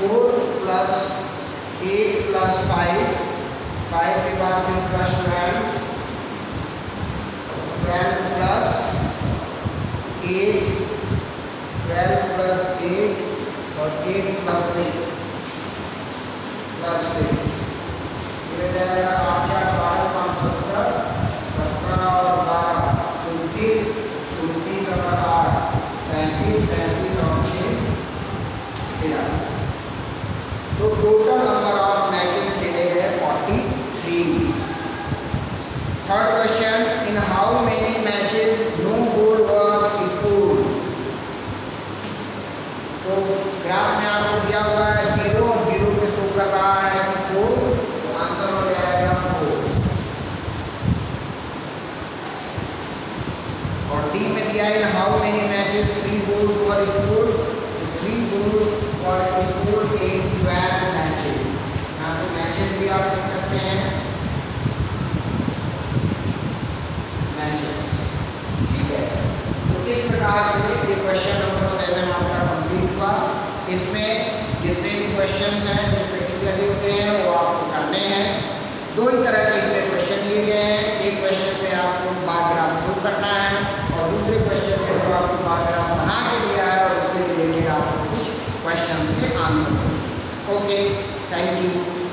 4 plus 8 plus 5, 5 के बाद फिर प्लस 12, 12 प्लस 8, 12 प्लस 8 और 8 प्लस 6 प्लस 6, ये जाएगा 8 4 12 5 17, 17 और 12 29, 29 और 8 35, 35 और 6 13। तो टोटल नंबर ऑफ मैचेस खेले गए 43। Third question, in how many matches no goal were scored. तो ग्राफ में आपको दिया हुआ है 0 और 0 पे शो कर रहा है कि 4, तो आंसर हो जाएगा 4। और डी में दिया है in how many matches 3 goals were scored. तो 3 goals were scored in 12 matches. यहाँ पे मैचेस भी आप देख सकते हैं, मैचेस, ठीक है। तो इस प्रकार से ये क्वेश्चन नंबर 7 आपका कंप्लीट हुआ। इसमें जितने भी क्वेश्चन हैं जो प्रैक्टिकली होते हैं वो आपको करने हैं। दो ही तरह के इसमें क्वेश्चन दिए गए हैं। एक क्वेश्चन पे आपको बार ग्राफ प्रूव करना है और दूसरे क्वेश्चन पे जो आपको बार ग्राफ बना के दिया है और उससे रिलेटेड आपको कुछ क्वेश्चन के आंसर दें। Okay, thank you.